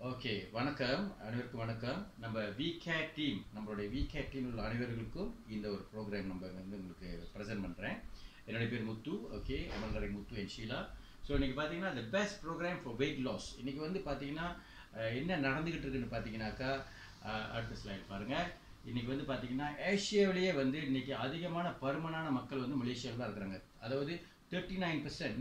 Okay வணக்கம் அனைவருக்கும் வணக்கம். நம்ம விகேட் டீம் நம்மளுடைய விகேட் டீம் உள்ள அனைவர்களுக்கும் இந்த ஒரு ப்ரோக்ராம் நம்ம வந்து உங்களுக்கு ப்ரெசென்ட் பண்ணுறேன். என்னுடைய பேர் முத்து. ஓகே, அமல்கரை முத்து அண்ட் ஷீலா. ஸோ இன்றைக்கி பார்த்தீங்கன்னா the best program for weight loss. இன்றைக்கி வந்து பார்த்தீங்கன்னா என்ன நடந்துக்கிட்டு இருக்குன்னு பார்த்தீங்கன்னாக்கா அடுத்த ஸ்லைட் பாருங்கள். இன்றைக்கி வந்து பார்த்தீங்கன்னா ஏஷியாவிலேயே வந்து இன்றைக்கி அதிகமான பருமனான மக்கள் வந்து மலேசியாவில் தான் இருக்கிறாங்க. அதாவது 39%,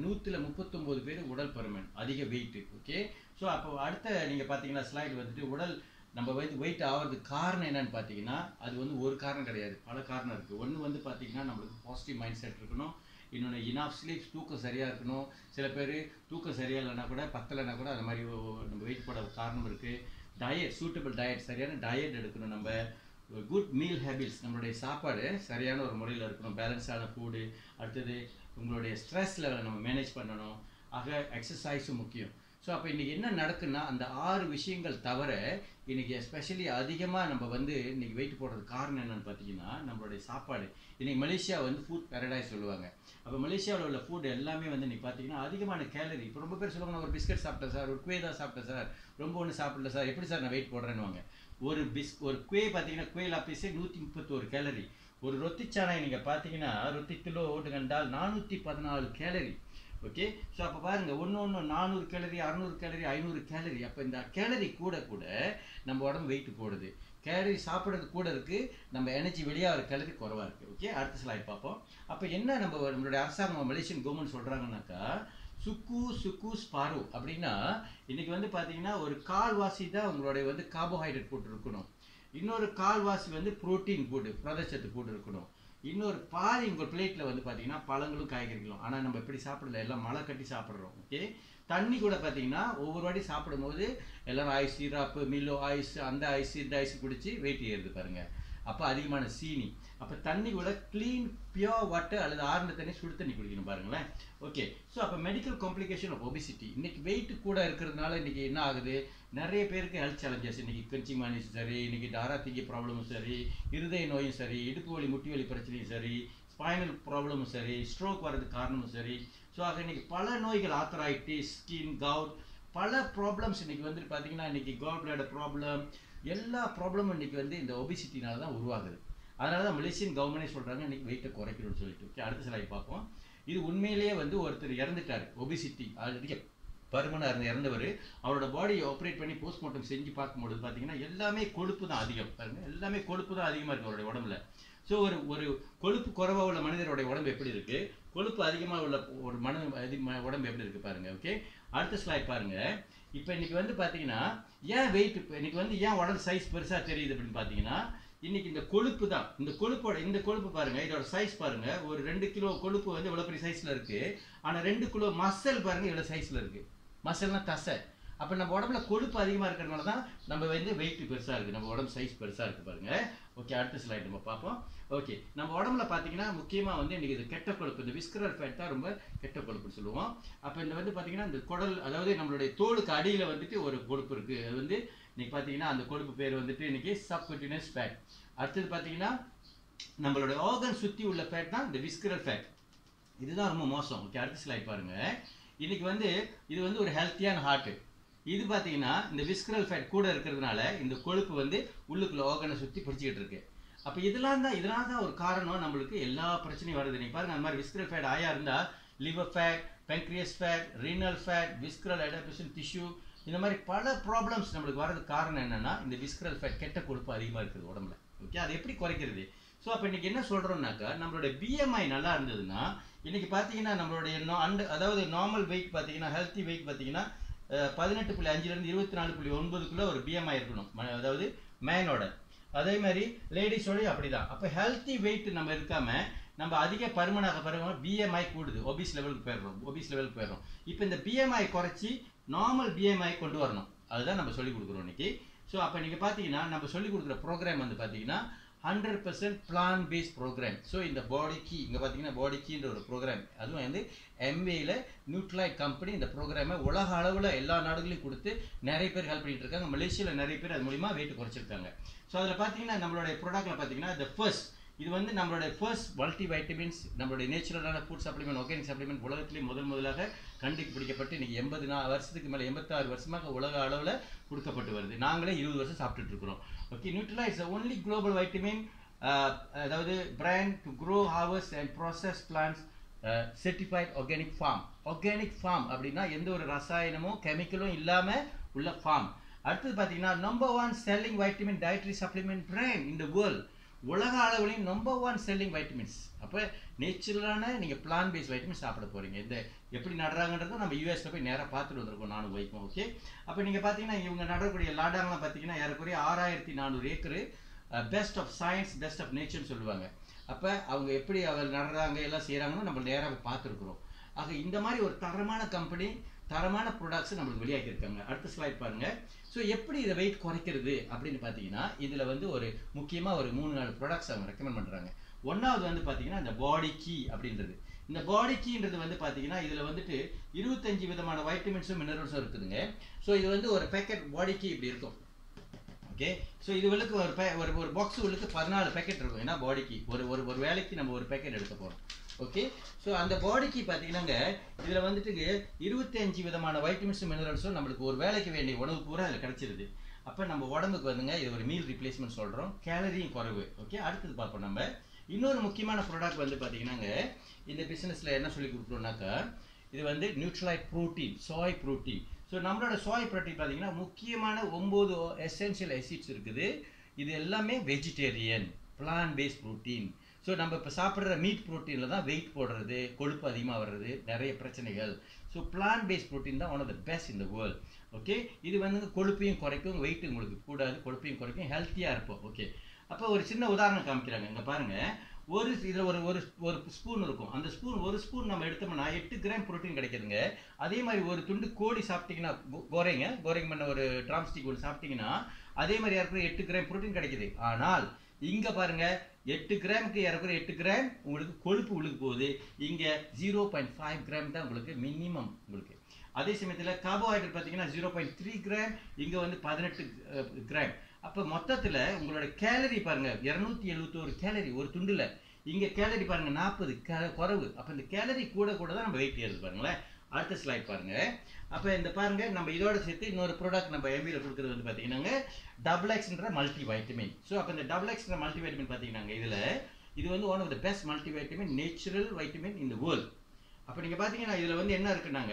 139 பேர் உடல் பருமன், அதிக வெயிட்டு. ஓகே, ஸோ அப்போ அடுத்த நீங்கள் பார்த்தீங்கன்னா ஸ்லைடு வந்துட்டு உடல் நம்ம வெயிட் ஆகிறதுக்கு காரணம் என்னன்னு பார்த்தீங்கன்னா அது வந்து ஒரு காரணம் கிடையாது, பல காரணம் இருக்குது. ஒன்று வந்து பார்த்தீங்கன்னா நம்மளுக்கு பாசிட்டிவ் மைண்ட் செட் இருக்கணும். இன்னொன்று இனாஃப் ஸ்லீப்ஸ், தூக்கம் சரியாக இருக்கணும். சில பேர் தூக்கம் சரியாக இல்லைன்னா கூட பத்தலைன்னா கூட அந்த மாதிரி நம்ம வெயிட் போட காரணம் இருக்குது. டயட், சூட்டபிள் டயட், சரியான டயட் எடுக்கணும். நம்ம குட் மீல் ஹேபிட்ஸ், நம்மளுடைய சாப்பாடு சரியான ஒரு முறையில் இருக்கணும், பேலன்ஸான ஃபுட்டு. அடுத்தது உங்களுடைய ஸ்ட்ரெஸ் லெவலை நம்ம மேனேஜ் பண்ணணும். ஆக எக்ஸசைஸும் முக்கியம். ஸோ அப்போ இன்றைக்கி என்ன நடக்குன்னா அந்த 6 விஷயங்கள் தவிர இன்றைக்கி எஸ்பெஷலி அதிகமாக நம்ம வந்து இன்றைக்கி வெயிட் போடுறதுக்கு காரணம் என்னென்னு பார்த்தீங்கன்னா நம்மளுடைய சாப்பாடு. இன்றைக்கி மலேசியா வந்து ஃபுட் பேரடைஸ் சொல்லுவாங்க. அப்போ மலேசியாவில் உள்ள ஃபுட் எல்லாமே வந்து இன்றைக்கி பார்த்தீங்கன்னா அதிகமான கேலரி. இப்போ ரொம்ப பேர் சொல்லுவாங்க, நான் ஒரு பிஸ்கட் சாப்பிட்டேன் சார், ஒரு குவே தான் சாப்பிட்டேன் சார், ரொம்ப ஒன்றும் சாப்பிடல சார், எப்படி சார் நான் வெயிட் போடுறேன்னுவாங்க. ஒரு குவே பார்த்தீங்கன்னா குவே லாப்பீஸே 131 கேலரி. ஒரு ரொத்திச்சானை நீங்கள் பார்த்தீங்கன்னா ரொத்தி கிலோ ஓட்டு கண்டால் 414 கேலரி. ஓகே, ஸோ அப்போ பாருங்கள், ஒன்று 400 கேலரி, 600 கேலரி, 500 கேலரி. அப்போ இந்த கேலரி கூட நம்ம உடம்பு வெயிட் போடுது. கேலரி சாப்பிட்றது கூட இருக்குது, நம்ம எனர்ஜி வெளியாகிற கேலரி குறவாக இருக்குது. ஓகே, அடுத்த ஸ்லைட் பார்ப்போம். அப்போ என்ன நம்மளுடைய அரசாங்கம் மலேசியன் கவர்மெண்ட் சொல்கிறாங்கன்னாக்கா சுக்கூஸ் பாரு அப்படின்னா இன்றைக்கி வந்து பார்த்தீங்கன்னா ஒரு கால்வாசி தான் உங்களுடைய வந்து கார்போஹைட்ரேட் போட்டு இருக்கணும், இன்னொரு கால்வாசி வந்து ப்ரோட்டீன் போட்டு புரதச்சத்து போட்டு இருக்கணும், இன்னொரு பாதி உங்கள் பிளேட்டில் வந்து பார்த்தீங்கன்னா பழங்களும் காய்கறிகளும். ஆனால் நம்ம எப்படி சாப்பிடல, எல்லாம் மழை கட்டி சாப்பிட்றோம். ஓகே, தண்ணி கூட பார்த்தீங்கன்னா ஒவ்வொரு வாட்டி சாப்பிடும்போது எல்லோரும் ஐஸ், சிராப்பு, மில்லோ ஐஸ், அந்த ஐஸ் இந்த ஐஸ் குடிச்சு வெயிட் ஏறுது பாருங்கள். அப்போ அதிகமான சீனி. அப்போ தண்ணி கூட க்ளீன் பியோர் வாட்டர் அல்லது ஆறுன தண்ணி, சுடு தண்ணி குடிக்கணும் பாருங்களேன். ஓகே, ஸோ அப்போ மெடிக்கல் காம்ப்ளிகேஷன் ஆஃப் ஒபிசிட்டி. இன்றைக்கி வெயிட் கூட இருக்கிறதுனால இன்றைக்கி என்ன ஆகுது, நிறைய பேருக்கு ஹெல்த் சேலஞ்சஸ். இன்றைக்கி கன்சிமானிஸும் சரி, இன்றைக்கி டாராத்திங்கி ப்ராப்ளமும் சரி, இருதய நோயும் சரி, இடுப்பு வலி முட்டி வலி பிரச்சனையும் சரி, ஸ்பைனல் ப்ராப்ளமும் சரி, ஸ்ட்ரோக் வர்றதுக்கு காரணமும் சரி. ஸோ ஆக இன்றைக்கி பல நோய்கள், ஆத்தரைட்டிஸ், ஸ்கின், கவுட், பல ப்ராப்ளம்ஸ் இன்றைக்கி வந்துட்டு பார்த்தீங்கன்னா இன்றைக்கி கால் பிளாடர் ப்ராப்ளம், எல்லா ப்ராப்ளமும் இன்றைக்கி வந்து இந்த ஒபிசிட்டினால தான் உருவாகுது. அதனால தான் மலேசியன் கவர்மெண்டே சொல்கிறாங்க இன்றைக்கி வெயிட்டை குறைக்கணும்னு சொல்லிட்டு. ஓகே, அடுத்த ஸ்லைட் பார்ப்போம். இது உண்மையிலேயே வந்து ஒருத்தர் இறந்துட்டார், ஒபிசிட்டி ஆல்ரெடி பருமனாக இறந்தவர். அவரோட பாடியை ஆப்ரேட் பண்ணி போஸ்ட்மார்ட்டம் செஞ்சு பார்க்கும்போது பார்த்தீங்கன்னா எல்லாமே கொழுப்பு தான் அதிகம் பாருங்கள், எல்லாமே கொழுப்பு தான் அதிகமாக இருக்குது அவருடைய உடம்புல. ஸோ ஒரு கொழுப்பு குறைவாக உள்ள மனிதருடைய உடம்பு எப்படி இருக்குது, கொழுப்பு அதிகமாக உள்ள ஒரு உடம்பு எப்படி இருக்குது பாருங்கள். ஓகே, அடுத்த ஸ்லைட் பாருங்கள். இப்போ இன்றைக்கி வந்து பார்த்தீங்கன்னா ஏன் வெயிட், இப்போ இன்றைக்கி வந்து ஏன் உடம்பு சைஸ் பெருசாக தெரியுது அப்படின்னு பார்த்தீங்கன்னா இன்றைக்கி இந்த கொழுப்பு தான். இந்த கொழுப்பு பாருங்கள், இதோட சைஸ் பாருங்கள். ஒரு 2 கிலோ கொழுப்பு வந்து இவ்வளோ பெரிய சைஸில் இருக்குது. ஆனால் 2 கிலோ மசல் பாருங்கள் இவ்வளோ சைஸில் இருக்குது. மசல்னா தசை. அப்போ நம்ம உடம்புல கொழுப்பு அதிகமாக இருக்கிறதுனால தான் நம்ம வந்து வெயிட் பெருசாக இருக்குது, நம்ம உடம்பு சைஸ் பெருசாக இருக்குது பாருங்கள். ஓகே, அடுத்த ஸ்லைட் நம்ம பார்ப்போம். ஓகே, நம்ம உடம்புல பார்த்தீங்கன்னா முக்கியமாக வந்து இன்றைக்கி இது கெட்ட கொழுப்பு, இந்த விஸ்கரல் ஃபேட் தான் ரொம்ப கெட்ட கொழுப்புன்னு சொல்லுவோம். அப்போ இந்த வந்து பார்த்தீங்கன்னா இந்த குடல், அதாவது நம்மளுடைய தோலுக்கு அடியில் வந்துட்டு ஒரு கொழுப்பு இருக்குது. அது வந்து இன்றைக்கி பார்த்தீங்கன்னா அந்த கொழுப்பு பேர் வந்துட்டு இன்றைக்கி சப்குட்டினஸ் ஃபேட். அடுத்தது பார்த்தீங்கன்னா நம்மளுடைய ஆர்கன் சுற்றி உள்ள ஃபேட் தான் இந்த விஸ்கரல் ஃபேட். இதுதான் ரொம்ப மோசம். ஓகே, அடுத்த ஸ்லைட் பாருங்கள். இன்றைக்கி வந்து இது வந்து ஒரு ஹெல்த்தியான ஹார்ட்டு. இது பார்த்தீங்கன்னா இந்த விஸ்கரல் ஃபேட் கூட இருக்கிறதுனால இந்த கொழுப்பு வந்து உள்ளுக்குள்ள ஆர்கனை சுற்றி பிடிச்சிக்கிட்டு இருக்கு. அப்போ இதெல்லாம் தான் ஒரு காரணம் நம்மளுக்கு எல்லா பிரச்சனையும் வருது. நீங்கள் பாருங்கள், அந்த மாதிரி விஸ்கரல் ஃபேட் ஆயா இருந்தால் liver fat, pancreas fat, renal fat, visceral adaptation tissue, இந்த மாதிரி பல ப்ராப்ளம்ஸ் நம்மளுக்கு வரதுக்கு காரணம் என்னென்னா இந்த விஸ்கரல் ஃபேட், கெட்ட கொழுப்பு அதிகமாக இருக்குது உடம்புல. ஓகே, அதை எப்படி குறைக்கிறது? ஸோ அப்போ இன்றைக்கி என்ன சொல்கிறோம்னாக்கா நம்மளுடைய பிஎம்ஐ நல்லா இருந்ததுன்னா இன்றைக்கி பார்த்தீங்கன்னா நம்மளுடைய அதாவது நார்மல் வெயிட் பார்த்தீங்கன்னா ஹெல்த்தி வெயிட் பார்த்தீங்கன்னா 18.5லேருந்து 24.9க்குள்ளே ஒரு பிஎம்ஐ இருக்கணும், அதாவது மேனோட. அதே மாதிரி லேடிஸோடையும் அப்படி தான். அப்போ ஹெல்த்தி வெயிட் நம்ம இருக்காமல் நம்ம அதிக பருமனாக பிஎம்ஐ கூடுது, ஒபிஸ் லெவலுக்கு போயிடுறோம். இப்போ இந்த பிஎம்ஐ குறைச்சி நார்மல் பிஎம்ஐ கொண்டு வரணும், அதுதான் நம்ம சொல்லிக் கொடுக்குறோம் இன்றைக்கி. ஸோ அப்போ நீங்கள் பார்த்தீங்கன்னா நம்ம சொல்லிக் கொடுக்குற ப்ரோக்ராம் வந்து பார்த்தீங்கன்னா 100% பிளான் பேஸ்ட் ப்ரோக்ராம். ஸோ இந்த பாடி கீ, இங்கே பார்த்தீங்கன்னா பாடி கீன்ற ஒரு ப்ரோக்ராம், அதுவும் வந்து எம்வேயில் நியூட்ரைட் கம்பெனி இந்த ப்ரோக்ராமை உலக அளவில் எல்லா நாடுகளையும் கொடுத்து நிறைய பேர் ஹெல்ப் பண்ணிட்டு இருக்காங்க. மலேசியாவில் நிறைய பேர் அது மூலிமா வெயிட் குறைச்சிருக்காங்க. ஸோ அதில் பார்த்தீங்கன்னா நம்மளுடைய ப்ராடக்ட்டில் பார்த்தீங்கன்னா இந்த ஃபர்ஸ்ட் இது வந்து நம்மளோட ஃபர்ஸ்ட் மல்டி வைட்டமின்ஸ், நம்மளுடைய நேச்சுரலான ஃபுட் சப்ளிமெண்ட், ஆர்கானிக் சப்ளிமெண்ட் உலகத்திலே முதலாக கண்டுபிடிக்கப்பட்டு இன்னைக்கு 80 வருஷத்துக்கு மேலே 86 வருஷமாக உலக அளவில் கொடுக்கப்பட்டு வருது. நாங்களே 20 வருஷம் சாப்பிட்டுட்டு இருக்கிறோம். ஓகே, நியூட்ரலா இஸ் ஒன்லி குளோபல் வைட்டமின், அதாவது brand to grow, harvest and process plants certified organic farm. Organic farm அப்படின்னா எந்த ஒரு ரசாயனமும் கெமிக்கலும் இல்லாம உள்ள ஃபார்ம். அடுத்தது பார்த்தீங்கன்னா number 1 selling vitamin dietary supplement brand in the world. உலக அளவுலையும் நம்பர் 1 செல்லிங் வைட்டமின்ஸ். அப்போ நேச்சுரலான நீங்கள் பிளான் பேஸ்ட் வைட்டமின் சாப்பிட போறீங்க. இந்த எப்படி நடுறாங்கன்றதை நம்ம யூஎஸ்ல போய் நேராக பார்த்துட்டு வந்திருக்கோம் நானும் வைக்கும். ஓகே, அப்போ நீங்கள் பார்த்தீங்கன்னா இவங்க நடக்கூடிய லாடாங்கலாம் பார்த்தீங்கன்னா ஏறக்குறைய 6400 acre best of science, best of நேச்சர்னு சொல்லுவாங்க. அப்போ அவங்க எப்படி அவர் நடுறாங்க எல்லாம் செய்கிறாங்கன்னு நம்ம நேராக பார்த்துருக்குறோம். ஆக இந்த மாதிரி ஒரு தரமான கம்பெனி, தரமான ப்ராடக்ட்ஸ் நம்மளுக்கு வெளியாக்கியிருக்காங்க. அடுத்த ஸ்லைட் பாருங்கள். ஸோ எப்படி இதை வெயிட் குறைக்கிறது அப்படின்னு பார்த்தீங்கன்னா இதில் வந்து ஒரு முக்கியமாக ஒரு 3-4 ப்ராடக்ட்ஸ் அவங்க ரெக்கமெண்ட் பண்ணுறாங்க. ஒன்றாவது வந்து பார்த்தீங்கன்னா இந்த பாடி கீ அப்படின்றது. இந்த பாடி கீன்றது வந்து பார்த்தீங்கன்னா இதில் வந்துட்டு 25 விதமான வைட்டமின்ஸும் மினரல்ஸும் இருக்குதுங்க. ஸோ இது வந்து ஒரு பேக்கெட் பாடி கீ இப்படி இருக்கும். ஓகே, ஸோ இது உள்ளுக்கு ஒரு பாக்ஸ் உள்ளுக்கு 14 பேக்கெட் இருக்கும். ஏன்னா பாடிக்கு ஒரு வேலைக்கு நம்ம ஒரு பேக்கெட் எடுக்க போகிறோம். ஓகே, ஸோ அந்த பாடிக்கு பார்த்தீங்கன்னாங்க இதில் வந்துட்டு 25 விதமான வைட்டமின்ஸும் மினரல்ஸும் நம்மளுக்கு ஒரு வேலைக்கு வேண்டிய உணவு பூரா அதில் கிடச்சிருது. அப்போ நம்ம உடம்புக்கு வந்துங்க இது ஒரு மீல் ரீப்ளேஸ்மெண்ட் சொல்கிறோம், கேலரியும் குறைவு. ஓகே, அடுத்தது பார்ப்போம். நம்ம இன்னொரு முக்கியமான ப்ராடக்ட் வந்து பார்த்தீங்கன்னாங்க இந்த பிஸ்னஸில் என்ன சொல்லி கொடுக்குறோம்னாக்கா இது வந்து Nutrilite protein, soy protein. So நம்மளோட சோய் ப்ரோட்டீன் பார்த்தீங்கன்னா முக்கியமான 9 எசென்ஷியல் ஆசிட்ஸ் இருக்குது. இது எல்லாமே vegetarian plant based protein. So நம்ம இப்போ சாப்பிட்ற மீட் ப்ரோட்டீனில் தான் வெயிட் போடுறது, கொழுப்பு அதிகமாக வர்றது, நிறைய பிரச்சனைகள். ஸோ பிளான் பேஸ்ட் ப்ரோட்டீன் தான் one of the best in the world. Okay, இது வந்து கொழுப்பையும் குறைக்கும், வெயிட் உங்களுக்கு கூடாது, கொழுப்பையும் குறைக்கும், ஹெல்த்தியாக இருப்போம். ஓகே, அப்போ ஒரு சின்ன உதாரணம் காமிக்கிறாங்க. இங்கே பாருங்கள், இதில் ஒரு ஸ்பூன் இருக்கும். அந்த ஒரு ஸ்பூன் நம்ம எடுத்தோம்னா 8 கிராம் ப்ரோட்டீன் கிடைக்குதுங்க. அதே மாதிரி ஒரு துண்டு கோழி சாப்பிட்டீங்கன்னா கோரிங் பண்ண ஒரு ட்ராம்ஸ்டிக் ஒன்று சாப்பிட்டீங்கன்னா அதே மாதிரி ஏற்கனவே 8 கிராம் ப்ரோட்டீன் கிடைக்குது. ஆனால் இங்கே பாருங்க 8 கிராமுக்கு ஏறக்குறைய 8 கிராம் உங்களுக்கு கொழுப்பு உள்ளுக்கு போகுது. இங்கே 0.5 கிராம் தான் உங்களுக்கு மினிமம் உங்களுக்கு. அதே சமயத்தில் கார்போஹைட்ரேட் பார்த்தீங்கன்னா 0.3 கிராம், இங்கே வந்து 18 கிராம். அப்போ மொத்தத்தில் உங்களோட கேலரி பாருங்க 271 கேலரி ஒரு துண்டுல. இங்கே கேலரி பாருங்க 40 குறைவு. அப்போ இந்த கேலரி கூட தான் நம்ம வெயிட் ஏறுது பாருங்களேன். அடுத்த ஸ்லைட் பாருங்க. அப்போ இந்த பாருங்க நம்ம இதோட சேர்த்து இன்னொரு ப்ராடக்ட் நம்ம எம்பியில் கொடுக்குறது வந்து பார்த்தீங்கன்னா XXX மல்டி வைட்டமின். ஸோ அப்போ இந்த XXX மல்டி வைட்டமின் பார்த்தீங்கன்னா இது வந்து one of the best multivitamin, natural vitamin in the world. அப்போ நீங்கள் பார்த்தீங்கன்னா இதில் வந்து என்ன இருக்குன்னாங்க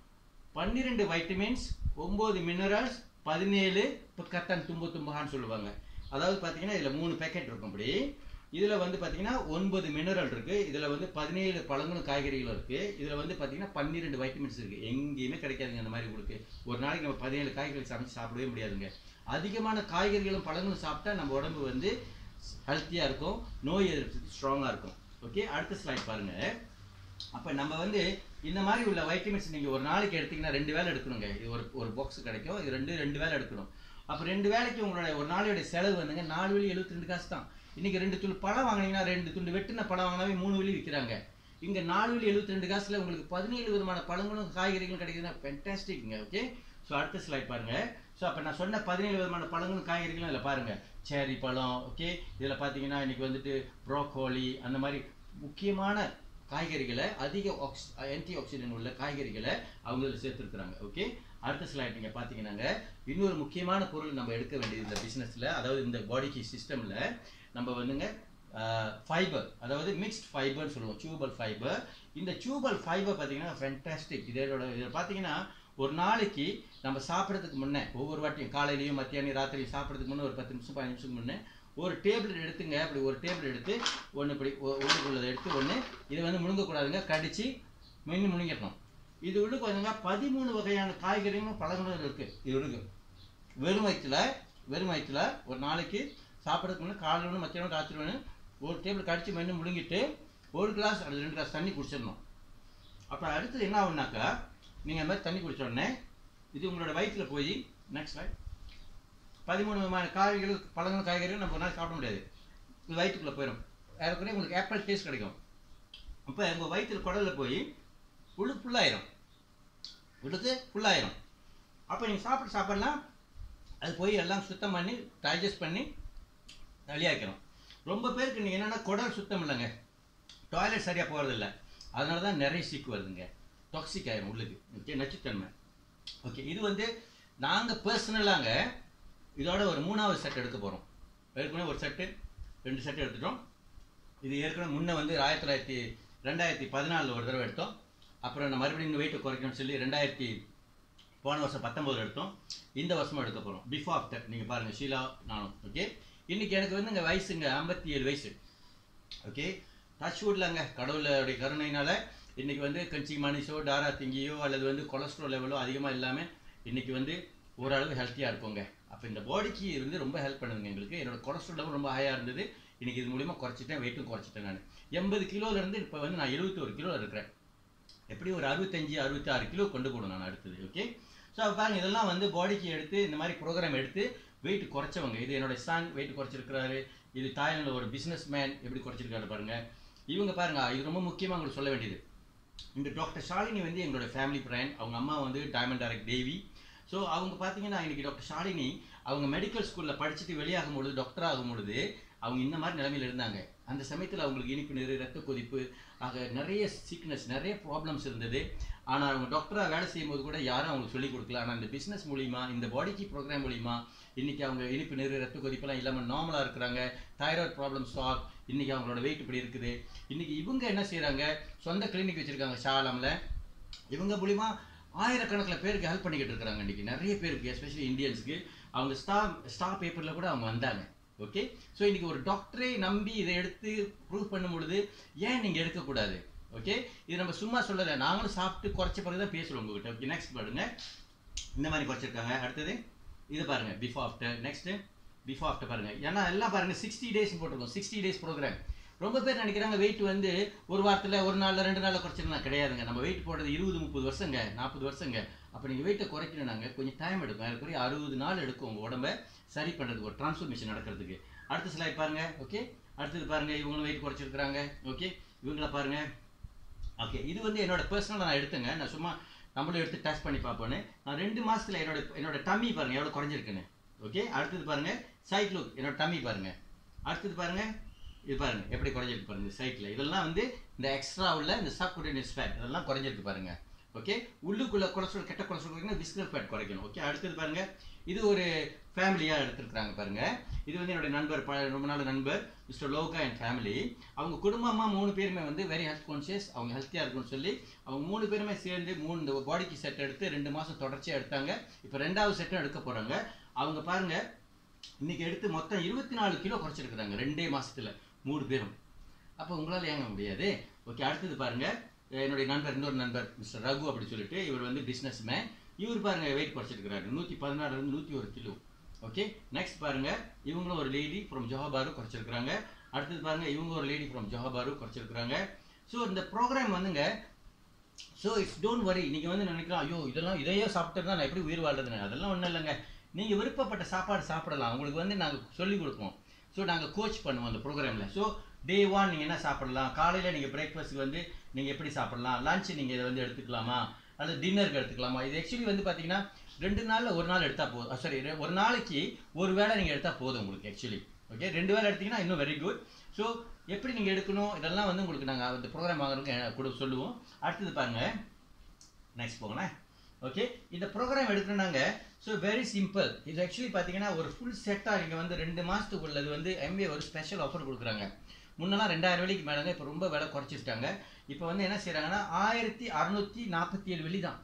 12 வைட்டமின்ஸ், 9 மினரல்ஸ், 17 இப்போ கத்தன் தும்புகான்னு சொல்லுவாங்க. அதாவது பார்த்தீங்கன்னா இதில் 3 பேக்கெட் இருக்கும். அப்படி இதில் வந்து பார்த்தீங்கன்னா 9 மினரல் இருக்குது. இதில் வந்து 17 பழங்களும் காய்கறிகளும் இருக்குது. இதில் வந்து பார்த்தீங்கன்னா 12 வைட்டமின்ஸ் இருக்குது. எங்கேயுமே கிடைக்காதுங்க அந்த மாதிரி உங்களுக்கு. ஒரு நாளைக்கு நம்ம 17 காய்கறிகள் சமைச்சு சாப்பிடவே முடியாதுங்க. அதிகமான காய்கறிகளும் பழங்களும் சாப்பிட்டா நம்ம உடம்பு வந்து ஹெல்த்தியாக இருக்கும், நோய் எதிர்ப்பு ஸ்ட்ராங்காக இருக்கும். ஓகே, அடுத்த ஸ்லைட் பாருங்கள். அப்போ நம்ம வந்து இந்த மாதிரி உள்ள வைட்டமின்ஸ் நீங்கள் ஒரு நாளைக்கு எடுத்தீங்கன்னா 2 வேளை எடுக்கணுங்க. இது ஒரு பாக்ஸ் கிடைக்கும். இது ரெண்டு வேளை எடுக்கணும். அப்போ 2 வேளைக்கு உங்களோட ஒரு நாளையோட செலவு வந்துங்க 4 வெள்ளி 72 காசு தான். இன்றைக்கி 2 துண்டு பழம் வாங்கினீங்கன்னா 2 துண்டு வெட்டின பழம் வாங்கினாவே 3 வெள்ளி விற்கிறாங்க. இங்கே 4 வெள்ளி 72 காசில் உங்களுக்கு 17 விதமான பழங்களும் காய்கறிகளும் கிடைக்குதுன்னா ஃபென்டாஸ்டிக்ங்க. ஓகே, ஸோ அடுத்த ஸ்லைட் பாருங்கள். ஸோ அப்போ நான் சொன்ன 17 விதமான பழங்களும் காய்கறிகளும் இதில் பாருங்கள். சேரி பழம், ஓகே, இதில் பார்த்தீங்கன்னா இன்றைக்கி வந்துட்டு ப்ரோக்கோலி, அந்த மாதிரி முக்கியமான காய்கறிகளை, அதிக ஆன்டி ஆக்சிடென்ட் உள்ள காய்கறிகளை அவங்க இதில் சேர்த்துருக்குறாங்க. ஓகே, அடுத்த ஸ்லைட் நீங்கள் பார்த்தீங்கன்னாங்க இன்னொரு முக்கியமான பொருள் நம்ம எடுக்க வேண்டியது இந்த பிஸ்னஸில், அதாவது இந்த பாடிக்கு சிஸ்டமில் நம்ம வந்துங்க ஃபைபர், அதாவது மிக்ஸ்ட் ஃபைபர்னு சொல்லுவோம், டியூபல் ஃபைபர். இந்த டியூபல் ஃபைபர் பார்த்தீங்கன்னா ஃபென்டாஸ்டிக். இதில் பார்த்தீங்கன்னா ஒரு நாளைக்கு நம்ம சாப்பிட்றதுக்கு முன்னே ஒவ்வொரு வாட்டியும் காலையிலையும் மத்தியானம் ராத்திரியும் சாப்பிட்றதுக்கு முன்னே ஒரு 10 நிமிஷம் 15 நிமிஷத்துக்கு முன்னே ஒரு டேபிள் எடுத்துங்க. அப்படி ஒரு டேபிள் எடுத்து ஒன்று இப்படி உள்ளுக்குள்ளதை எடுத்து ஒன்று இதை வந்து முழுங்கக்கூடாதுங்க, கடிச்சு முழுங்கிடணும். இது உள்ளுக்கு வந்துங்க 13 வகையான காய்கறிகளும் பழங்களும் இருக்குது. இது உள்ளுக்கு வெறும் வயிற்றுல ஒரு நாளைக்கு சாப்பிட்றதுக்கு முன்னே காலையில் ஒன்று மத்தியானம் ராத்திரி ஒன்று ஒரு டேபிள் கடிச்சு முழுங்கிட்டு 1 கிளாஸ் அல்லது 2 கிளாஸ் தண்ணி குடிச்சிடணும். அப்போ அடுத்தது என்ன ஆகுனாக்கா நீங்கள் அந்த மாதிரி தண்ணி குடிச்ச உடனே இது உங்களோட வயிற்றில் போய் நெக்ஸ்ட் ஸ்லைட் 13 விதமான காய்கறிகள் பழங்கள் காய்கறிகள் நம்ம ஒரு நாள் சாப்பிட முடியாது. இது வயிற்றுக்குள்ளே போயிடும். ஏற்கனவே உங்களுக்கு ஆப்பிள் டேஸ்ட் கிடைக்கும். அப்போ உங்கள் வயிற்றில் குடலில் போய் உள்ளுக்கு ஃபுல்லாயிரும். அப்போ நீங்கள் சாப்பிடலாம் அது போய் எல்லாம் சுத்தம் பண்ணி டைஜஸ்ட் பண்ணி வெளியாக்கிறோம். ரொம்ப பேருக்கு நீங்கள் என்னென்னா குடல் சுத்தம் இல்லைங்க, டாய்லெட் சரியாக போகிறதில்ல, அதனால தான் நிறைய சீக்கு வருதுங்க, டாக்ஸிக் ஆயிரும் உள்ளுக்கு. ஓகே, நச்சுத்தன்மை. ஓகே, இது வந்து நாங்கள் பர்சனலாங்க இதோட ஒரு 3வது செட் எடுக்க போகிறோம். ஏற்கனவே ஒரு செட்டு 2 செட்டு எடுத்துட்டோம். இது ஏற்கனவே முன்னே வந்து 2014 ஒரு தடவை எடுத்தோம். அப்புறம் நான் மறுபடியும் வெயிட்டை குறைக்கணும்னு சொல்லி போன வருஷம் 19 எடுத்தோம். இந்த வருஷமும் எடுக்க போகிறோம். பிஃபோர் ஆஃப்டர் நீங்கள் பாருங்கள், ஷீலா நானும். ஓகே, இன்றைக்கி எனக்கு வந்து இங்கே வயசுங்க 57 வயசு. ஓகே, டச் வுட்லங்க கடவுளுடைய கருணையினால் இன்றைக்கி வந்து கஞ்சி மணிஷோ டாரா திங்கியோ அல்லது வந்து கொலஸ்ட்ரால் லெவலோ அதிகமாக இல்லாமல் இன்றைக்கி வந்து ஓரளவு ஹெல்த்தியாக இருப்போங்க. அப்போ இந்த பாடிக்கு வந்து ரொம்ப ஹெல்ப் பண்ணுதுங்க எங்களுக்கு. என்னோடய கொலஸ்ட்ரால் லெவல் ரொம்ப ஹையாக இருந்தது, இன்றைக்கி இது மூலிமா குறைச்சிட்டேன், வெயிட்டும் குறைச்சிட்டேன். நான் 80 கிலோலேருந்து இப்போ வந்து நான் 71 கிலோ இருக்கிறேன். எப்படி ஒரு 65-66 கிலோ கொண்டு போகணும் நான் அடுத்தது. ஓகே, ஸோ பாருங்கள், இதெல்லாம் வந்து பாடிக்கு எடுத்து இந்த மாதிரி ப்ரோக்ராம் எடுத்து வெயிட் குறைச்சவங்க. இது என்னோடய சன் வெயிட் குறைச்சிருக்கிறாரு. இது தாய்லாண்டில் ஒரு பிஸ்னஸ் மேன் எப்படி குறைச்சிருக்காரு பாருங்கள். இவங்க பாருங்கள், இது ரொம்ப முக்கியமாக உங்களுக்கு சொல்ல வேண்டியது. இந்த டாக்டர் ஷாலினி வந்து எங்களோட ஃபேமிலி ஃப்ரெண்ட். அவங்க அம்மா வந்து டைமண்ட் டைரக்ட் தேவி. ஸோ அவங்க பார்த்தீங்கன்னா இன்றைக்கி டாக்டர் ஷாலினி அவங்க மெடிக்கல் ஸ்கூலில் படிச்சுட்டு வெளியாகும் பொழுது, டாக்டர் ஆகும் பொழுது அவங்க இந்த மாதிரி நிலைமையில் இருந்தாங்க. அந்த சமயத்தில் அவங்களுக்கு இனிப்பு நீர், ரத்த கொதிப்பு ஆக நிறைய சிக்னஸ், நிறைய ப்ராப்ளம்ஸ் இருந்தது. ஆனால் அவங்க டாக்டராக வேலை செய்யும்போது கூட யாரும் அவங்களுக்கு சொல்லிக் கொடுக்கல. ஆனால் இந்த பிஸ்னஸ் மூலிமா, இந்த பாடிக்கு ப்ரோக்ராம் மூலிமா இன்றைக்கி அவங்க இனிப்பு நீர், ரத்த கொதிப்பெல்லாம் இல்லாமல் நார்மலாக இருக்கிறாங்க. Thyroid problem solve. இன்றைக்கி அவங்களோட வெயிட் இப்படி இருக்குது. இன்றைக்கி இவங்க என்ன செய்கிறாங்க, சொந்த கிளினிக் வச்சுருக்காங்க ஷாலாமில். இவங்க மூலிமா ஆயிரக்கணக்கில் பேருக்கு ஹெல்ப் பண்ணிக்கிட்டு இருக்கிறாங்க. இன்றைக்கி நிறைய பேருக்கு, எஸ்பெஷலி இந்தியன்ஸுக்கு. அவங்க ஸ்டார் பேப்பரில் கூட அவங்க வந்தாங்க. ஓகே, ஸோ இன்றைக்கி ஒரு டாக்டரை நம்பி இதை எடுத்து ப்ரூவ் பண்ணும் பொழுது ஏன் நீங்கள் எடுக்கக்கூடாது? ஓகே, இது நம்ம சும்மா சொல்லலை, நாங்களும் சாப்பிட்டு குறைச்ச பிறகு தான் பேசுகிறோம் உங்ககிட்ட. ஓகே, நெக்ஸ்ட் பாருங்க, இந்த மாதிரி குறைச்சிருக்காங்க. அடுத்தது இது பாருங்கள், before after. Next before after பாருங்கள். ஏன்னா எல்லாம் பாருங்கள் 60 டேஸ் போட்டிருக்கோம். 60 டேஸ் ப்ரோக்ராம். ரொம்ப பேர் நினைக்கிறாங்க வெயிட் வந்து ஒரு வாரத்தில், ஒரு நாளில், 2 நாளில் குறைச்சிருந்தா. கிடையாதுங்க. நம்ம வெயிட் போடுறது 20-30 வருஷங்க, 40 வருஷங்க. அப்போ நீங்கள் வெயிட்டை குறைக்கணும்னாங்க கொஞ்சம் டைம் எடுக்கும். அதுக்குரிய 60 நாள் எடுக்கும் உங்கள் உடம்பை சரி பண்ணுறதுக்கு, ஒரு டிரான்ஸ்ஃபர்மேஷன் நடக்கிறதுக்கு. அடுத்த ஸ்லைட் பாருங்கள். ஓகே, அடுத்தது பாருங்கள், இவங்களும் வெயிட் குறைச்சிருக்கிறாங்க. ஓகே, இவங்கள பாருங்கள். ஓகே, இது வந்து என்னோட பர்சனலாக நான் எடுத்துங்க. நான் சும்மா நம்மளும் எடுத்து டெஸ்ட் பண்ணி பார்ப்போன்னு. நான் 2 மாதத்தில் என்னோட டம்மி பாருங்கள் எவ்வளோ குறைஞ்சிருக்குன்னு. ஓகே, அடுத்தது பாருங்கள் சைட் லுக், என்னோட டம்மி பாருங்கள். அடுத்தது பாருங்கள், இது பாருங்கள் எப்படி குறைஞ்சிருக்கு பாருங்கள் சைட்டில். இதெல்லாம் வந்து இந்த எக்ஸ்ட்ரா உள்ள இந்த சப்குட்டேனியஸ் ஃபேட் இதெல்லாம் குறைஞ்சிருக்கு பாருங்கள். ஓகே, உள்ளுக்குள்ள கொலஸ்ட்ரால், கெட்ட கொலஸ்ட்ரால் குறைக்கணும், விஸ்கல் ஃபேட் குறைக்கணும். ஓகே, அடுத்தது பாருங்கள், இது ஒரு ஃபேமிலியாக எடுத்துருக்குறாங்க பாருங்கள். இது வந்து என்னுடைய நண்பர், ரொம்ப நாள் நண்பர் மிஸ்டர் லோகா அண்ட் ஃபேமிலி. அவங்க குடும்பமாக 3 பேருமே வந்து வெரி ஹெல்த் கான்ஷியஸ், அவங்க ஹெல்த்தியாக இருக்குன்னு சொல்லி அவங்க 3 பேருமே சேர்ந்து 3 பாடிக்கு செட் எடுத்து 2 மாதம் தொடர்ச்சியாக எடுத்தாங்க. இப்போ 2வது செட்டும் எடுக்க போகிறாங்க. அவங்க பாருங்கள், இன்றைக்கி எடுத்து மொத்தம் 24 கிலோ குறைச்சிருக்குறாங்க 2 மாதத்தில் 3 பேரும். அப்போ உங்களால் ஏங்க முடியாது? ஓகே, அடுத்தது பாருங்கள், என்னுடைய நண்பர், இன்னொரு நண்பர் மிஸ்டர் ரகு அப்படி சொல்லிட்டு, இவர் வந்து பிஸ்னஸ் மேன். இவர் பாருங்கள் வெயிட் குறைச்சிருக்கிறாரு 116 101 கிலோ. ஓகே, நெக்ஸ்ட் பாருங்கள், இவங்களும் ஒரு லேடி ஃப்ரம் ஜோஹாபாரு குறைச்சிருக்கிறாங்க. அடுத்தது பாருங்கள், இவங்க ஒரு லேடி ஃப்ரம் ஜோஹாபாரு குறைச்சிருக்கிறாங்க. ஸோ இந்த ப்ரோக்ராம் வந்துங்க, ஸோ இட்ஸ் டோன்ட் வரி. நீங்கள் வந்து நினைக்கலாம், ஐயோ இதையே சாப்பிட்டு தான் நான் எப்படி உயிர் வாழ்றதுன்னு. அதெல்லாம் ஒன்றும் இல்லைங்க. நீங்கள் விருப்பப்பட்ட சாப்பாடு சாப்பிடலாம். உங்களுக்கு வந்து நாங்கள் சொல்லிக் கொடுப்போம். ஸோ நாங்கள் கோச் பண்ணுவோம் அந்த ப்ரோக்ராமில். ஸோ டே 1 நீங்கள் என்ன சாப்பிடலாம், காலையில் நீங்கள் பிரேக்ஃபாஸ்ட்டுக்கு வந்து நீங்கள் எப்படி சாப்பிடலாம், லஞ்சு நீங்கள் இதை வந்து எடுத்துக்கலாமா, அல்லது டின்னருக்கு எடுத்துக்கலாமா. இது ஆக்சுவலி வந்து பார்த்தீங்கன்னா 2 நாளில் 1 நாள் எடுத்தால் போதும். சாரி, ஒரு நாளைக்கு ஒரு வேளை நீங்கள் எடுத்தால் போதும் உங்களுக்கு ஆக்சுவலி. ஓகே, 2 வேளை எடுத்திங்கன்னா இன்னும் வெரி குட். ஸோ எப்படி நீங்கள் எடுக்கணும் இதெல்லாம் வந்து உங்களுக்கு நாங்கள் அந்த ப்ரோக்ராம் வாங்குறதுக்கு கூட சொல்லுவோம். அடுத்தது பாருங்கள், நெக்ஸ்ட் போங்களேன். ஓகே, இந்த ப்ரோக்ராம் எடுக்கணுன்னாங்க. So very simple. இது ஆக்சுவலி பார்த்தீங்கன்னா ஒரு ஃபுல் செட்டாக நீங்கள் வந்து 2 மாதத்துக்கு உள்ளது வந்து MBA ஒரு ஸ்பெஷல் ஆஃபர் கொடுக்குறாங்க. முன்னெல்லாம் 2000 வெள்ளிக்கு மேலேங்க, இப்போ ரொம்ப விலை குறைச்சிட்டாங்க. இப்போ வந்து என்ன செய்கிறாங்கன்னா 1647 வெள்ளி தான்.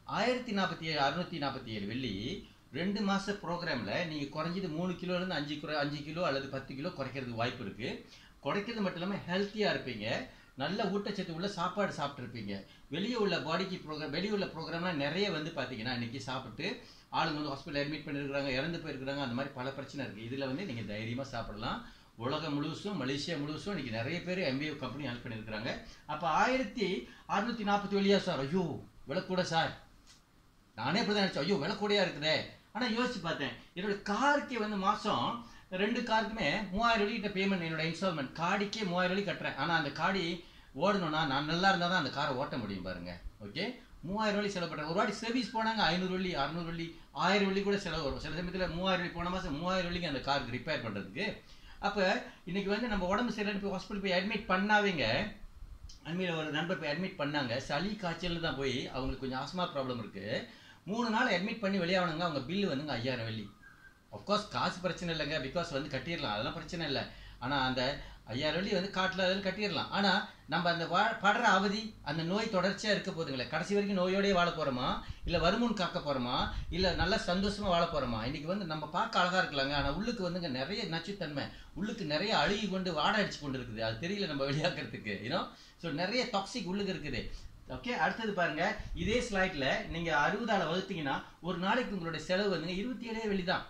1647 வெள்ளி 2 மாத ப்ரோக்ராமில் நீங்கள் குறைஞ்சது 3 கிலோலேருந்து 5 கிலோ அல்லது 10 கிலோ குறைக்கிறதுக்கு வாய்ப்பு இருக்குது. குறைக்கிறது மட்டும் இல்லாமல் ஹெல்த்தியாக இருப்பீங்க, நல்ல ஊட்டச்சத்து உள்ள சாப்பாடு சாப்பிட்ருப்பீங்க. வெளியே உள்ள பாடிக்கு வெளியே உள்ள ப்ரோக்ராம்லாம் நிறைய வந்து பார்த்தீங்கன்னா இன்றைக்கி சாப்பிட்டு ஆளுங்க வந்து ஹாஸ்பிட்டல் அட்மிட் பண்ணியிருக்கிறாங்க, இறந்து போயிருக்கிறாங்க. அந்த மாதிரி பல பிரச்சனை இருக்குது. இதில் வந்து நீங்கள் தைரியமாக சாப்பிடலாம். உலகம் முழுசும், மலேசியா முழுசும் இன்றைக்கி நிறைய பேர் MBA கம்பெனி ஹெல்ப் பண்ணியிருக்கிறாங்க. அப்போ 1640 வெள்ளியா சார்? ஐயோ விலை கூட சார். நானே அப்படி தான் நினச்சேன், ஐயோ விலை கூடையாக இருக்குதே. ஆனால் யோசிச்சு பார்த்தேன், என்னோட காருக்கே வந்து மாதம் 2 காருக்குமே 3000 வெள்ளிகிட்ட பேமெண்ட். என்னோட இன்ஸ்டால்மெண்ட் காடிக்கே 3000 வெள்ளி கட்டுறேன். ஆனால் அந்த காடி ஓடணும்னா நான் நல்லா இருந்தால் தான் அந்த காரை ஓட்ட முடியும் பாருங்கள். ஓகே, 3000 வெள்ளி செலவு பண்ணுறேன். ஒரு வாட்டி சர்வீஸ் போனாங்க 500 வெள்ளி, 600 வெள்ளி, 1000 வெள்ளி கூட செலவு வரும். சில சமயத்தில் 3000 வெள்ளி போன மாதம் 3000 வெள்ளிக்கு அந்த காருக்கு ரிப்பேர் பண்ணுறதுக்கு. அப்போ இன்னைக்கு வந்து நம்ம உடம்பு சரியில்லைன்னு போய் ஹாஸ்பிட்டல் போய் அட்மிட் பண்ணாதீங்க. அண்மையில் ஒரு நண்பர் போய் அட்மிட் பண்ணாங்க, சளி காய்ச்சல் தான். போய் அவங்களுக்கு கொஞ்சம் ஆஸ்மா ப்ராப்ளம் இருக்குது. 3 நாள் அட்மிட் பண்ணி வெளியாகணுங்க. அவங்க பில்லு வந்துங்க 5000 வெள்ளி. அஃப்கோர்ஸ் காசு பிரச்சனை இல்லைங்க, பிகாஸ் வந்து கட்டிடலாம், அதெல்லாம் பிரச்சனை இல்லை. ஆனால் அந்த 5000 வெள்ளி வந்து காட்டில் அதில் கட்டிடலாம். ஆனால் நம்ம அந்த படுற அவதி, அந்த நோய் தொடர்ச்சியாக இருக்க போதுங்களே, கடைசி வரைக்கும் நோயோடய வாழ போகிறோமா, இல்லை வருமுன் காக்க போகிறோமா, இல்லை நல்லா சந்தோஷமாக வாழ போகிறோமா? இன்றைக்கி வந்து நம்ம பார்க்க அழகாக இருக்கலாங்க, ஆனால் உள்ளுக்கு வந்துங்க நிறைய நச்சுத்தன்மை, உள்ளுக்கு நிறைய அழுகி கொண்டு வாடை அடிச்சு கொண்டு இருக்குது. அது தெரியல நம்ம வெளியாக்குறதுக்கு, யூனோ. ஸோ நிறைய டாக்ஸிக் உள்ளுக்கு இருக்குது. ஓகே, அடுத்தது பாருங்க, இதே ஸ்லைட்ல நீங்கள் 60ஆல் வகுத்தீங்கன்னா ஒரு நாளைக்கு உங்களுடைய செலவு வந்துங்க 27 வெள்ளி தான்.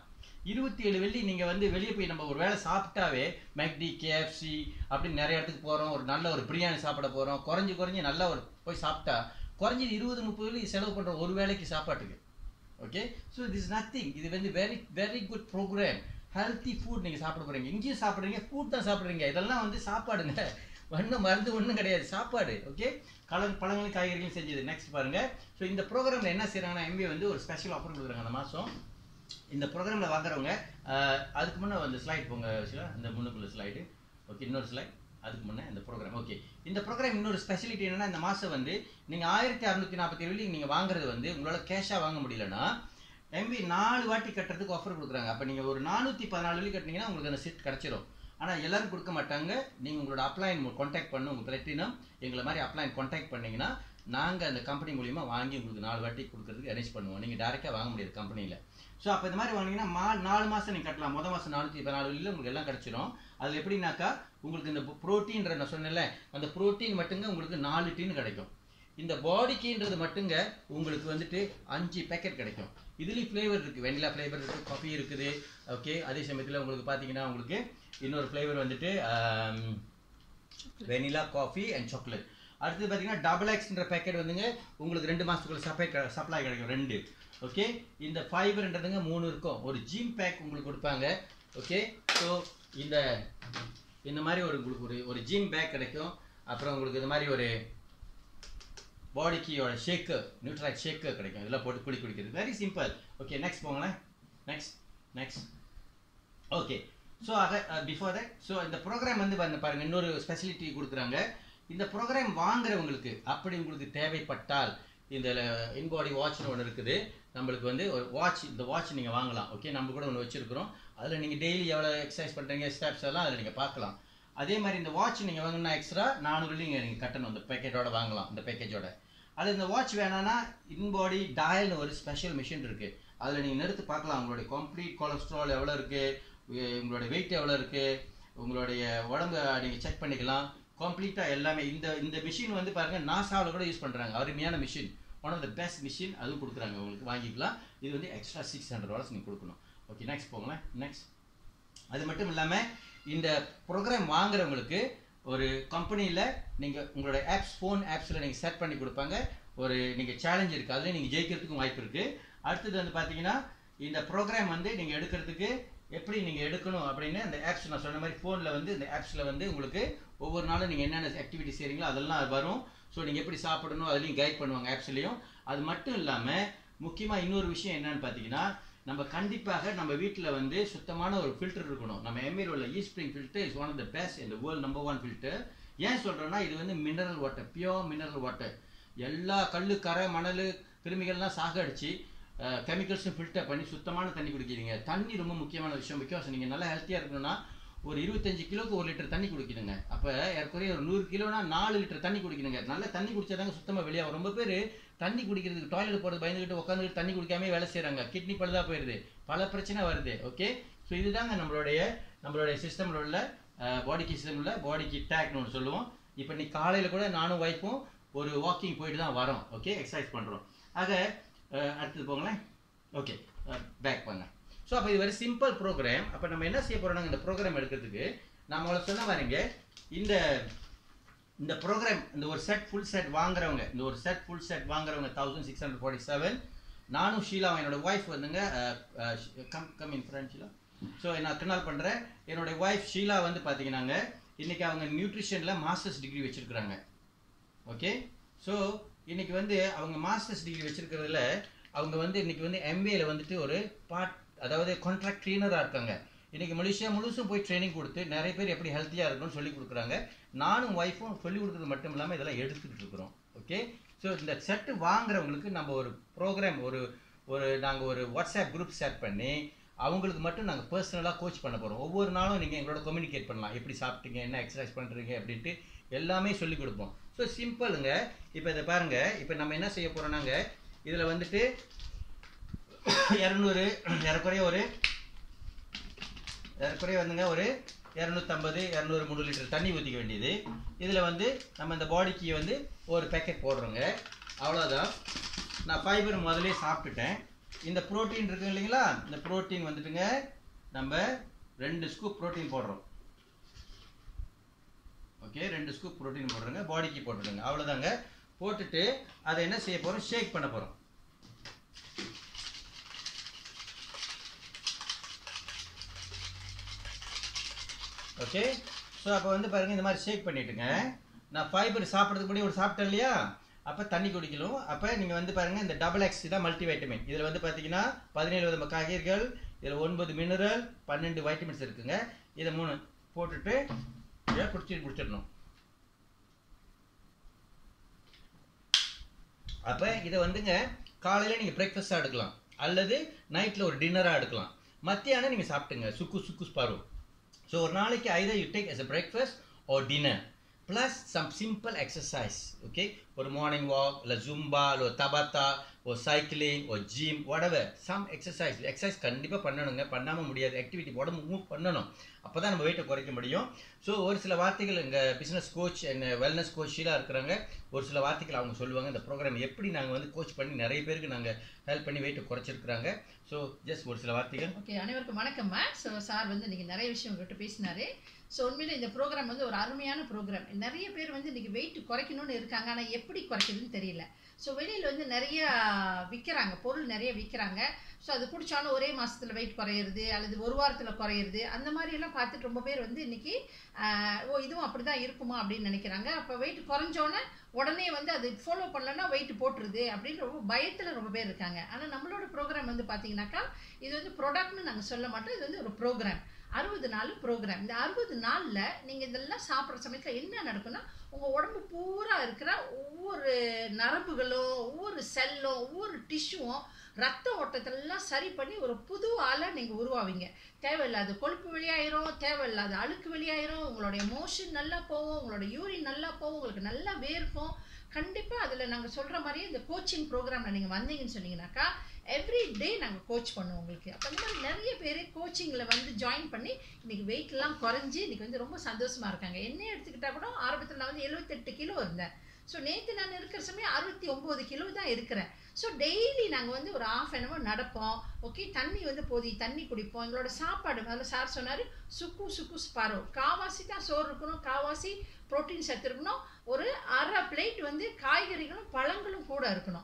27 வெள்ளி நீங்கள் வந்து வெளியே போய் நம்ம ஒரு வேளை சாப்பிட்டாவே மெக்டி, கேஎஃப்சி அப்படின்னு நிறைய இடத்துக்கு போகிறோம், ஒரு நல்ல ஒரு பிரியாணி சாப்பிட போகிறோம், குறைஞ்சி நல்லா ஒரு போய் சாப்பிட்டா குறைஞ்சி 20-30 வெள்ளி செலவு பண்ணுறோம் ஒரு வேளைக்கு சாப்பாட்டுக்கு. Okay, so this nothing. இது வந்து very very good program. Healthy food நீங்கள் சாப்பிட போகிறீங்க, இங்கேயும் சாப்பிட்றீங்க, ஃபுட் தான் சாப்பிட்றீங்க. இதெல்லாம் வந்து சாப்பாடுங்க, ஒன்றும் மருந்து ஒன்றும் கிடையாது, சாப்பாடு. ஓகே, பழங்களும் காய்கறிகளும் செஞ்சது. நெக்ஸ்ட் பாருங்கள். ஸோ இந்த ப்ரோக்ராமில் என்ன செய்கிறாங்கன்னா, எம்பிஏ வந்து ஒரு ஸ்பெஷல் ஆஃபர் கொடுக்குறாங்க அந்த மாதம். இந்த ப்ரோக்ராமில் வாங்குறவங்க அதுக்கு முன்னே அந்த ஸ்லைட் போங்க, இந்த முன்னுக்குள்ள ஸ்லைடு. ஓகே, இன்னொரு ஸ்லைட் அதுக்கு முன்னே இந்த ப்ரோக்ராம். ஓகே, இந்த ப்ரோக்ராம் இன்னொரு ஸ்பெஷலிட்டி என்னென்னா, இந்த மாதம் வந்து நீங்கள் 1647 வெள்ளி நீங்கள் வாங்குறது வந்து உங்களால் கேஷாக வாங்க முடியலன்னா எம்பி 4 வாட்டி கட்டுறதுக்கு ஆஃபர் கொடுக்குறாங்க. அப்போ நீங்கள் ஒரு 414 வெள்ளி கட்டினீங்கன்னா உங்களுக்கு அந்த சீட் கிடச்சிரும். ஆனால் எல்லோரும் கொடுக்க மாட்டாங்க. நீங்கள் உங்களோட அப்ளைன் கான்டாக்ட் பண்ணணும், உங்கள் பிளாட்டினம் எங்களை மாதிரி அப்ளைன் கான்டாக்ட் பண்ணிங்கன்னா நாங்கள் அந்த கம்பெனி மூலிமா வாங்கி உங்களுக்கு 4 வாட்டி கொடுக்குறதுக்கு அரேஞ்ச் பண்ணுவோம். நீங்கள் டேரெக்டாக வாங்க முடியாது கம்பெனியில். ஸோ அப்போ இந்த மாதிரி வாங்கினீங்கன்னா 4 மாதம் நீங்கள் கட்டலாம். மொதல் மாதம் 414 வெள்ளியில் உங்களுக்கு எல்லாம் கிடச்சிரும். அதில் எப்படின்னாக்கா உங்களுக்கு இந்த ப்ரோட்டீன்ற நான் சொன்னேன்ல, அந்த ப்ரோட்டீன் மட்டுங்க உங்களுக்கு 4 டின் கிடைக்கும். இந்த பாடிக்கின்றது மட்டுங்க உங்களுக்கு வந்துட்டு 5 பேக்கெட் கிடைக்கும். இதுலேயும் ஃப்ளேவர் இருக்குது, வெனிலா ஃப்ளேவர் இருக்குது, காஃபி இருக்குது. ஓகே, அதே சமயத்தில் உங்களுக்கு பார்த்தீங்கன்னா உங்களுக்கு இன்னொரு ஃப்ளேவர் வந்துட்டு வெனிலா, காஃபி அண்ட் சாக்லேட். அடுத்தது பார்த்தீங்கன்னா டபுள் எக்ஸ்ன்ற பேக்கெட் வந்துங்க உங்களுக்கு 2 மாதத்துக்குள்ள சப்ளை கிடைக்கும் 2. ஓகே, இந்த ஃபைபர்ன்றதுங்க 3 இருக்கும். ஒரு ஜிம் பேக் உங்களுக்கு கொடுப்பாங்க. ஓகே, ஸோ இந்த மாதிரி உங்களுக்கு ஒரு ஜிம் பேக் கிடைக்கும். அப்புறம் உங்களுக்கு இந்த மாதிரி ஒரு பாடிக்கியோட ஷேக்கு, நியூட்ரலைட் ஷேக்கு கிடைக்கும். இதெல்லாம் போட்டு குடிக்கிறது வெரி சிம்பிள். ஓகே, நெக்ஸ்ட் போங்களேன். Next okay, so before that, so இந்த ப்ரோக்ராம் வந்து பாருங்கள் இன்னொரு ஸ்பெசிலிட்டி கொடுக்குறாங்க. இந்த ப்ரோக்ராம் வாங்குறவங்களுக்கு அப்படி உங்களுக்கு தேவைப்பட்டால் இந்த இன்பாடி வாட்ச்னு ஒன்று இருக்குது. நம்மளுக்கு வந்து ஒரு வாட்ச், இந்த வாட்ச் நீங்கள் வாங்கலாம். ஓகே, நம்ம கூட ஒன்று வச்சுருக்கிறோம். அதில் நீங்கள் டெய்லி எவ்வளோ எக்ஸசைஸ் பண்ணுறீங்க, ஸ்டெப்ஸ் எல்லாம் அதில் நீங்கள் பார்க்கலாம். அதே மாதிரி இந்த வாட்ச் நீங்கள் வாங்கினா எக்ஸ்ட்ரா 400 நீங்கள் கட்டணும். இந்த பேக்கெட்டோட வாங்கலாம், இந்த பேக்கேஜோட. அது இந்த வாட்ச் வேணான்னா இன்பாடி டயல்னு ஒரு ஸ்பெஷல் மிஷின் இருக்குது. அதில் நீங்கள் நிறுத்து பார்க்கலாம் உங்களுடைய கம்ப்ளீட் கொலஸ்ட்ரால் எவ்வளோ இருக்குது, உங்களுடைய வெயிட் எவ்வளோ இருக்குது, உங்களுடைய உடம்பு நீங்கள் செக் பண்ணிக்கலாம் கம்ப்ளீட்டாக எல்லாமே. இந்த மிஷின் வந்து பாருங்கள் நாசாவில் கூட யூஸ் பண்ணுறாங்க. அருமையான machine, one of the best machine. அதுவும் கொடுக்குறாங்க உங்களுக்கு, வாங்கிக்கலாம். இது வந்து எக்ஸ்ட்ரா $600 நீங்கள் கொடுக்கணும். ஓகே, நெக்ஸ்ட் போங்களேன். நெக்ஸ்ட் அது மட்டும் இல்லாமல் இந்த ப்ரோக்ராம் வாங்குறவங்களுக்கு ஒரு கம்பெனியில் நீங்கள் உங்களோட ஆப்ஸ், ஃபோன் ஆப்ஸில் நீங்கள் செட் பண்ணி கொடுப்பாங்க. ஒரு நீங்கள் சேலஞ்ச் இருக்குது, அதில் நீங்கள் ஜெயிக்கிறதுக்கும் வாய்ப்பு இருக்குது. அடுத்தது வந்து பார்த்தீங்கன்னா இந்த ப்ரோக்ராம் வந்து நீங்கள் எடுக்கிறதுக்கு எப்படி நீங்கள் எடுக்கணும் அப்படின்னு அந்த ஆப்ஸ் நான் சொன்ன மாதிரி ஃபோனில் வந்து இந்த ஆப்ஸில் வந்து உங்களுக்கு ஒவ்வொரு நாளும் நீங்கள் என்னென்ன ஆக்டிவிட்டி செய்கிறீங்களோ அதெல்லாம் வரும். ஸோ நீங்கள் எப்படி சாப்பிடணும் அதுலேயும் கைட் பண்ணுவாங்க ஆப்ஸ்லேயும். அது மட்டும் இல்லாமல் முக்கியமாக இன்னொரு விஷயம் என்னன்னு பார்த்தீங்கன்னா, நம்ம கண்டிப்பாக நம்ம வீட்டில் வந்து சுத்தமான ஒரு ஃபில்டர் இருக்கணும். நம்ம எம்ஏல உள்ள eSpring filter is one of the best இந்த வேர்ல்ட் நம்பர் 1 ஃபில்டர். ஏன் சொல்கிறேன்னா, இது வந்து mineral water, pure mineral water. எல்லா கல், கரை, மணல், கிருமிகள்லாம் சாகடிச்சு கெமிக்கல்ஸும் ஃபில்டர் பண்ணி சுத்தமான தண்ணி குடிக்கிறீங்க. தண்ணி ரொம்ப முக்கியமான விஷயம். பிகாஸ் நீங்கள் நல்லா ஹெல்த்தியாக இருக்கணும்னா ஒரு 25 கிலோக்கு 1 லிட்டர் தண்ணி குடிக்கணுங்க. அப்போ ஏற்கனவே ஒரு 100 கிலோனா 4 லிட்டர் தண்ணி குடிக்கணுங்க. நல்ல தண்ணி குடிச்சாதாங்க சுத்தமாக வெளியாகும். ரொம்ப பேர் தண்ணி குடிக்கிறதுக்கு டாய்லெட் போகிறது பயந்துக்கிட்டு உட்காந்துக்கிட்டு தண்ணி குடிக்காமே வேலை செய்கிறாங்க. கிட்னி பழுதாக போயிடுது, பல பிரச்சனை வருது. ஓகே, ஸோ இதுதாங்க நம்மளுடைய சிஸ்டமில் உள்ள பாடிக்கு சிஸ்டம் உள்ள பாடிக்கு டேக்னு ஒன்று சொல்லுவோம். இப்போ நீ காலையில் கூட நானும் ஒய்ஃபும் ஒரு வாக்கிங் போயிட்டு தான் வரோம். ஓகே, எக்ஸசைஸ் பண்ணுறோம். ஆக அடுத்தது போங்களேன். ஓகே, பேக் பண்ண. ஸோ அப்போ இது வெரி சிம்பிள் ப்ரோக்ராம். அப்போ நம்ம என்ன செய்ய போகிறோம், இந்த ப்ரோக்ராம் எடுக்கிறதுக்கு நம்ம அவளை சொன்ன பாருங்க, இந்த ப்ரோக்ராம் இந்த ஒரு செட் ஃபுல் செட் வாங்குறவங்க, இந்த ஒரு செட் ஃபுல் செட் வாங்குறவங்க 1647. நானும் ஷீலா, என்னோட ஒய்ஃப் வந்துங்க come in friend Sheela. So நான் கனால் பண்ணுறேன். என்னோட ஒய்ஃப் ஷீலா வந்து பார்த்தீங்கன்னாங்க இன்றைக்கி அவங்க நியூட்ரிஷனில் மாஸ்டர்ஸ் டிகிரி வச்சுருக்குறாங்க. ஓகே, ஸோ இன்றைக்கி வந்து அவங்க மாஸ்டர்ஸ் டிகிரி வச்சுருக்கிறதுல அவங்க வந்து இன்றைக்கி வந்து எம்ஏல வந்துட்டு ஒரு அதாவது கான்ட்ராக்ட் ட்ரெயினராக இருக்காங்க. இன்றைக்கி மலேசியா முழுசும் போய் ட்ரைனிங் கொடுத்து நிறைய பேர் எப்படி ஹெல்த்தியாக இருக்கணும்னு சொல்லி கொடுக்குறாங்க. நானும் ஒய்ஃபும் சொல்லி கொடுக்குறது மட்டும் இல்லாமல் இதெல்லாம் எடுத்துக்கிட்டு இருக்கிறோம். ஓகே, ஸோ இந்த செட்டு வாங்குறவங்களுக்கு நம்ம ஒரு ப்ரோக்ராம் நாங்கள் ஒரு வாட்ஸ்அப் குரூப் செட் பண்ணி அவங்களுக்கு மட்டும் நாங்கள் பர்சனலாக கோச் பண்ண போகிறோம். ஒவ்வொரு நாளும் நீங்கள் எங்களோட கம்யூனிகேட் பண்ணலாம், எப்படி சாப்பிட்டீங்க, என்ன எக்ஸசைஸ் பண்ணுறீங்க அப்படின்ட்டு எல்லாமே சொல்லி கொடுப்போம். ஸோ சிம்பிளுங்க. இப்போ இதை பாருங்கள், இப்போ நம்ம என்ன செய்ய போகிறோம்னாங்க, இதில் வந்துட்டு 200 ஏறக்குறைய வந்துங்க ஒரு 250 200 3 லிட்டர் தண்ணி ஊற்றிக்க வேண்டியது. இதில் வந்து நம்ம இந்த பாடிக்கு வந்து ஒரு பேக்கெட் போடுறோங்க. அவ்வளோதான். நான் ஃபைபர் முதலே சாப்பிட்டுட்டேன். இந்த ப்ரோட்டீன் இருக்கு இல்லைங்களா, இந்த ப்ரோட்டீன் வந்துட்டுங்க நம்ம 2 ஸ்கூப் ப்ரோட்டீன் போடுறோம். ஓகே, 2 ஸ்கூப் ப்ரோட்டீன் போடுறோங்க, பாடிக்கு போட்டுடுங்க. அவ்வளோதாங்க. போட்டுட்டு அதை என்ன செய்ய போகிறோம், ஷேக் பண்ண போகிறோம். ஓகே, ஸோ அப்போ வந்து பாருங்கள் இந்த மாதிரி ஷேக் பண்ணிவிட்டுங்க. நான் ஃபைபர் சாப்பிட்றதுக்கு முன்னாடி ஒரு சாப்பிட்டேன் இல்லையா, அப்போ தண்ணி குடிக்கணும். அப்போ நீங்கள் வந்து பாருங்கள், இந்த XXX தான் மல்டி வைட்டமின். இதில் வந்து பார்த்தீங்கன்னா 17 விதமான காய்கறிகள், இதில் 9 மினரல், 12 வைட்டமின்ஸ் இருக்குங்க. இதை 3 போட்டுட்டு குடிச்சிடணும். அப்போ இதை வந்துங்க காலையில் நீங்கள் பிரேக்ஃபாஸ்ட்டாக எடுக்கலாம், அல்லது நைட்டில் ஒரு டின்னராக எடுக்கலாம். மத்தியானம் நீங்கள் சாப்பிட்டுங்க சுக்கு ஸ்பாரோ. ஸோ ஒரு நாளைக்கு either you take as a breakfast or dinner plus some simple exercise. Okay, ஒரு மார்னிங் வாக், இல்லை ஜும்பா, இல்லை தபாத்தா, ஒரு சைக்கிளிங், ஒரு ஜிம், whatever, some exercise கண்டிப்பாக பண்ணணுங்க. பண்ணாமல் முடியாது. ஆக்டிவிட்டி உடம்பு மூவ் பண்ணணும், அப்போ தான் நம்ம வெயிட்டை குறைக்க முடியும். ஸோ ஒரு சில வார்த்தைகள் எங்கள் பிஸ்னஸ் கோச் என்ன வெல்னஸ் கோச்செலாம் இருக்கிறாங்க, ஒரு சில வார்த்தைகள் அவங்க சொல்லுவாங்க. இந்த ப்ரோக்ராம் எப்படி நாங்கள் வந்து கோச் பண்ணி நிறைய பேருக்கு நாங்கள் ஹெல்ப் பண்ணி வெயிட்டை குறைச்சிருக்கிறாங்க. ஸோ ஜஸ்ட் ஒரு சில வார்த்தைகள். ஓகே, அனைவருக்கும் வணக்கம்மா. ஸோ சார் வந்து இன்றைக்கி நிறைய விஷயம் உங்கள்கிட்ட பேசினார். ஸோ உண்மையிலே இந்த ப்ரோக்ராம் வந்து ஒரு அருமையான ப்ரோக்ராம். நிறைய பேர் வந்து இன்றைக்கி வெயிட் குறைக்கணும்னு இருக்காங்க, ஆனால் எப்படி குறைக்கிறதுன்னு தெரியல. ஸோ வெளியில் வந்து நிறைய விற்கிறாங்க, பொருள் நிறைய விற்கிறாங்க. ஸோ அது குடித்தாலும் ஒரே மாதத்தில் வெயிட் குறையிறது, அல்லது ஒரு வாரத்தில் குறையிறது, அந்த மாதிரியெல்லாம் பார்த்துட்டு ரொம்ப பேர் வந்து இன்றைக்கி இதுவும் அப்படி தான் இருக்குமா அப்படின்னு நினைக்கிறாங்க. அப்போ வெயிட் குறைஞ்சோன்னே உடனே வந்து அது ஃபாலோ பண்ணலன்னா வெயிட் போட்டுருது அப்படின்னு ரொம்ப பயத்தில் ரொம்ப பேர் இருக்காங்க. ஆனால் நம்மளோட ப்ரோக்ராம் வந்து பார்த்தீங்கன்னாக்கா, இது வந்து ப்ராடக்ட்னு நாங்கள் சொல்ல மாட்டோம், இது வந்து ஒரு ப்ரோக்ராம், 60 நாள் ப்ரோக்ராம். இந்த 60 நாளில் நீங்கள் இதெல்லாம் சாப்பிட்ற சமயத்தில் என்ன நடக்குன்னா, உங்கள் உடம்பு பூரா இருக்கிற ஒவ்வொரு நரம்புகளும், ஒவ்வொரு செல்லும், ஒவ்வொரு டிஷ்யூவும் ரத்த ஓட்டத்தெல்லாம் சரி பண்ணி ஒரு புது ஆளாக நீங்கள் உருவாவீங்க. தேவையில்லாத கொழுப்பு வெளியாயிரும், தேவையில்லாத அழுக்கு வெளியாயிரும், உங்களுடைய மோஷன் நல்லா போகும், உங்களோட யூரின் நல்லா போகும், உங்களுக்கு நல்லா வேர்க்கும். கண்டிப்பாக அதில் நாங்கள் சொல்கிற மாதிரியே இந்த கோச்சிங் ப்ரோக்ராமில் நீங்கள் வந்தீங்கன்னு சொன்னீங்கன்னாக்கா, எவ்ரி டே நாங்கள் கோச் பண்ணுவோம் உங்களுக்கு. அப்போ அந்த மாதிரி நிறைய பேர் கோச்சிங்கில் வந்து ஜாயின் பண்ணி இன்றைக்கி வெயிட்லாம் குறைஞ்சி இன்றைக்கி வந்து ரொம்ப சந்தோஷமாக இருக்காங்க. என்ன எடுத்துக்கிட்டால் கூட ஆரம்பத்தில் நான் வந்து 78 கிலோ இருந்தேன். ஸோ நேற்று நான் இருக்கிற சமயம் 69 கிலோ தான் இருக்கிறேன். ஸோ டெய்லி நாங்கள் வந்து ஒரு ½ an hour நடப்போம். ஓகே, தண்ணி வந்து தண்ணி குடிப்போம். எங்களோட சாப்பாடு முதல்ல சார் சொன்னார், சுக்கு ஸ்பாரோ, காவாசி தான் சோறு இருக்கணும், காவாசி ப்ரோட்டீன் சத்து இருக்கணும், ஒரு ½ பிளேட் வந்து காய்கறிகளும் பழங்களும் கூட இருக்கணும்,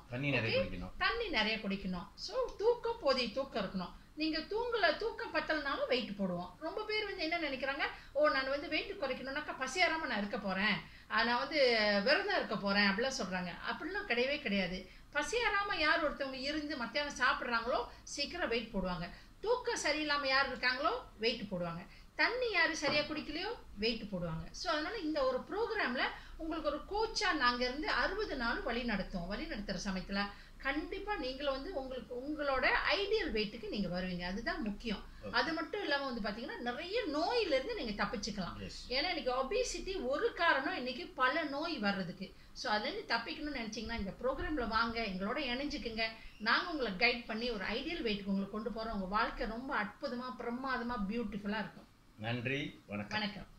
தண்ணி நிறைய குடிக்கணும். ஸோ தூக்கம் இருக்கணும். நீங்கள் தூக்கம் பத்தலைனாலும் வெயிட் போடுவோம். ரொம்ப பேர் வந்து என்ன நினைக்கிறாங்க, நான் வந்து வெயிட் குறைக்கணும்னாக்கா பசியாராமல் நான் இருக்க போகிறேன், நான் வந்து விரதம் இருக்க போகிறேன் அப்படிலாம் சொல்கிறாங்க. அப்படிலாம் கிடையவே கிடையாது. பசியாராமல் யார் ஒருத்தவங்க இருந்து மத்தியானம் சாப்பிட்றாங்களோ சீக்கிரம் வெயிட் போடுவாங்க. தூக்கம் சரியில்லாமல் யார் இருக்காங்களோ வெயிட் போடுவாங்க. தண்ணி யார் சரியாக குடிக்கலையோ வெயிட் போடுவாங்க. ஸோ அதனால் இந்த ஒரு ப்ரோக்ராமில் உங்களுக்கு ஒரு கோச்சாக நாங்கள் இருந்து 60 நாள் வழி நடத்துகிற சமயத்தில் கண்டிப்பாக நீங்களும் வந்து உங்களோட ஐடியல் வெயிட்டுக்கு நீங்கள் வருவீங்க. அதுதான் முக்கியம். அது மட்டும் இல்லாமல் வந்து பார்த்தீங்கன்னா நிறைய நோயிலிருந்து நீங்கள் தப்பிச்சுக்கலாம். ஏன்னா இன்றைக்கி ஒபிசிட்டி ஒரு காரணம், இன்றைக்கி பல நோய் வர்றதுக்கு. ஸோ அதுலேருந்து தப்பிக்கணும்னு நினச்சிங்கன்னா இந்த ப்ரோக்ராமில் வாங்க, எங்களோட இணைஞ்சிக்குங்க. நாங்கள் உங்களை கைட் பண்ணி ஒரு ஐடியல் வெயிட்டுக்கு உங்களை கொண்டு போகிறோம். உங்கள் வாழ்க்கை ரொம்ப அற்புதமாக, பிரமாதமாக, பியூட்டிஃபுல்லாக இருக்கும். நன்றி, வணக்கம்.